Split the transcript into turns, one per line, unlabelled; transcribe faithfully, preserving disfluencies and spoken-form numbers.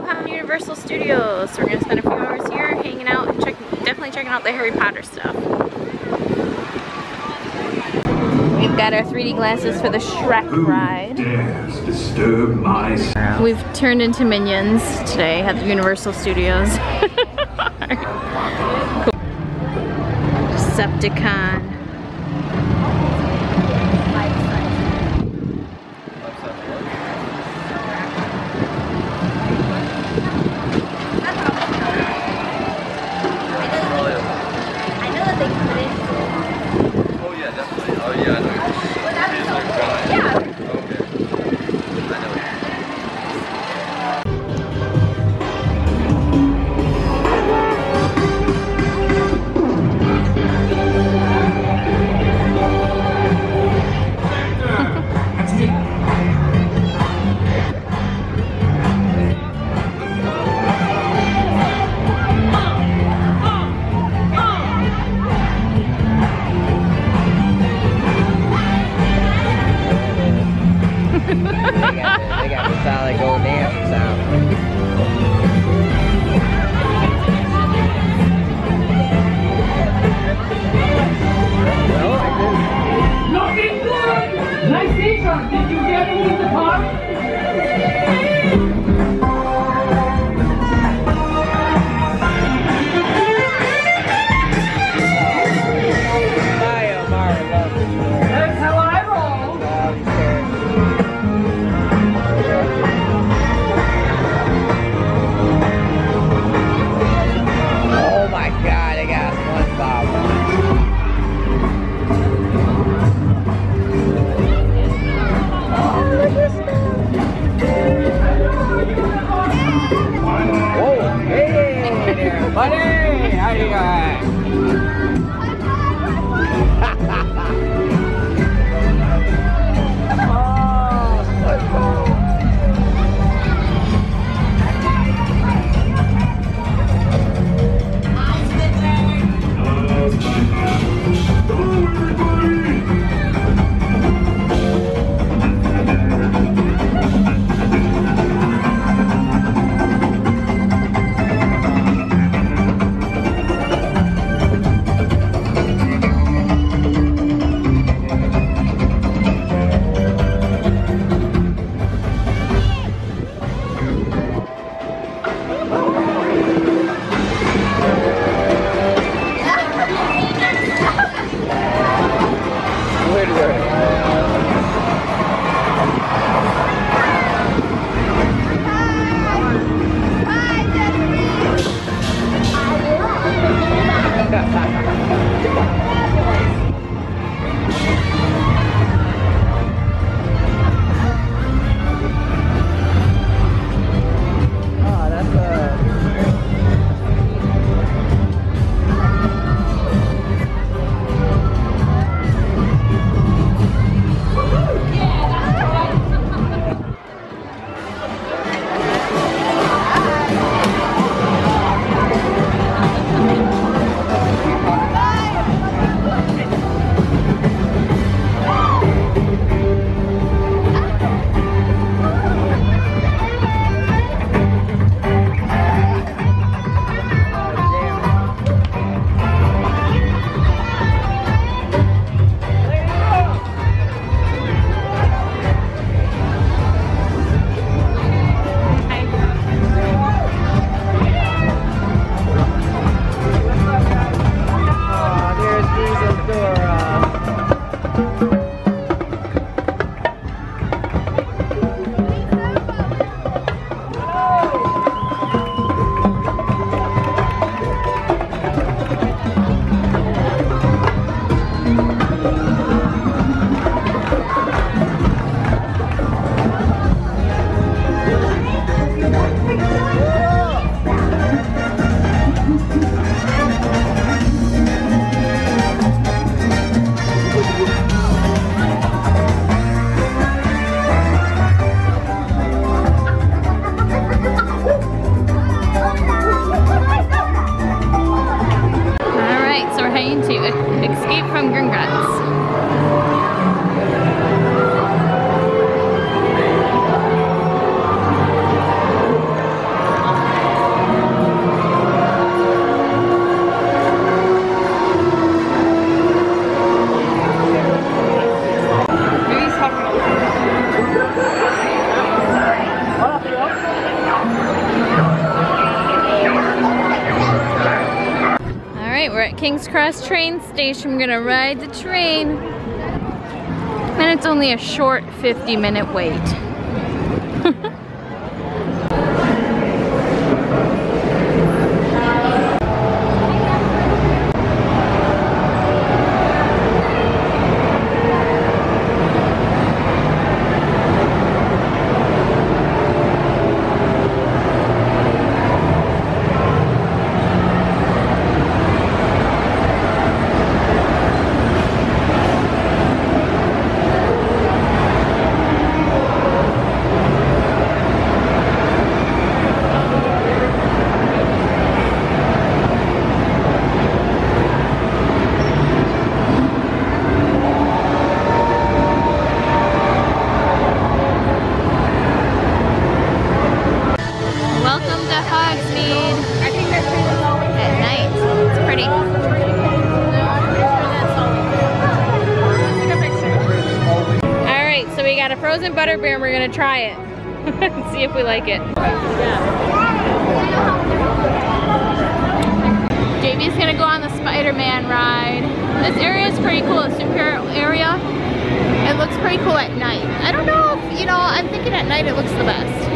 downtown Universal Studios. So we're gonna spend a few hours here hanging out and check, definitely checking out the Harry Potter stuff. We've got our three D glasses for the Shrek ride.
Disturb my sound.
We've turned into minions today at the Universal Studios. Cool. Decepticon. King's Cross train station. I'm gonna ride the train. And it's only a short fifty minute wait. Frozen butter beer, and we're gonna try it and see if we like it. J B's gonna go on the Spider-Man ride. This area is pretty cool, the Superior area. It looks pretty cool at night. I don't know if, you know, I'm thinking at night it looks the best.